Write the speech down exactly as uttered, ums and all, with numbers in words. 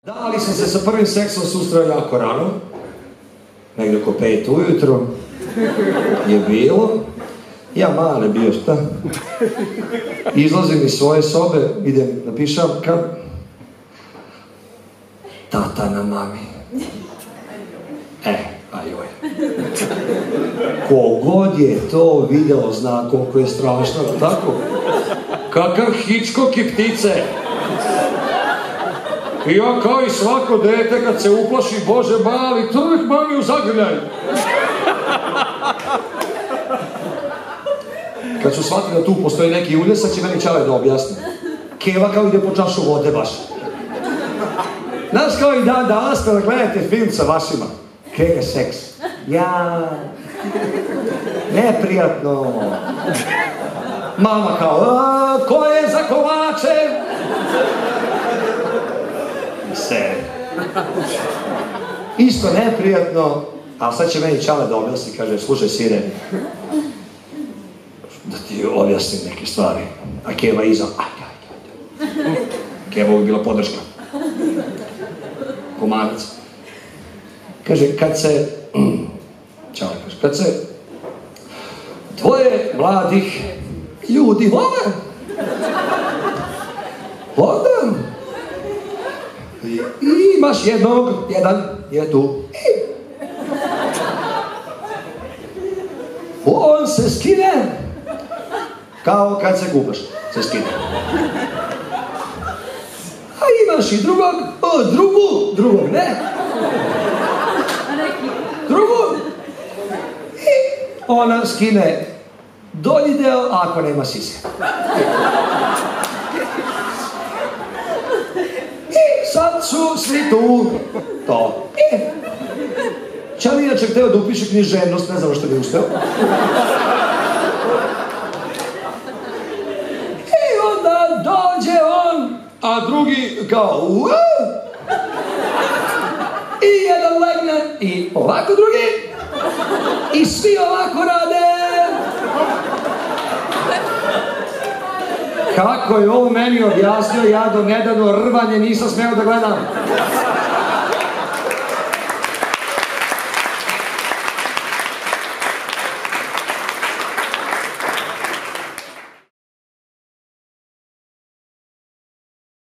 Da, ali sam se sa prvim seksom susreo jako rano, negdje oko pet ujutro je bilo, ja male bio šta, izlazim iz svoje sobe, idem na pišavka, tata na mami, e, ajoj, kogod je to video zna koliko je strašno, tako, kakav Hitchcock i ptice. I ja kao i svako dete kad se uplaši, Bože mali, trk mami u zagrljaj. Kad su shvatili da tu postoji neki uljesak, će meni Čale da objasni. Keva kao ide po čašu vode baš. Znaš kao i dan danas kada gledate film sa vašima. Keva seks. Ja... neprijatno. Mama kao, a, ko je za kolače? Se. Isto neprijatno, ali sad će meni Čale da objasni, kaže, slušaj sire, da ti objasnim neke stvari. A Keva iza, ajde, ajde, ajde. Keva bi bila podrška. Komanac. Kaže, kad se, Čale kaže, kad se dvoje mladih ljudi vole, onda i imaš jednog, jedan je tu. On se skine, kao kad se kupaš, se skine. A imaš i drugog, o, drugu, drugog, ne. Drugu. I ona skine donji deo, ako nema sise. Sad su svi tu, to. E. Čale inače hteo da upiše književnost, ne znam što bi uspeo. I onda dođe on, a drugi kao uuu. I jedan legne, i ovako drugi. I svi ovako rade. Kako je ovo meni objasnio, ja do nedavno rvanje nisam smeo da gledam.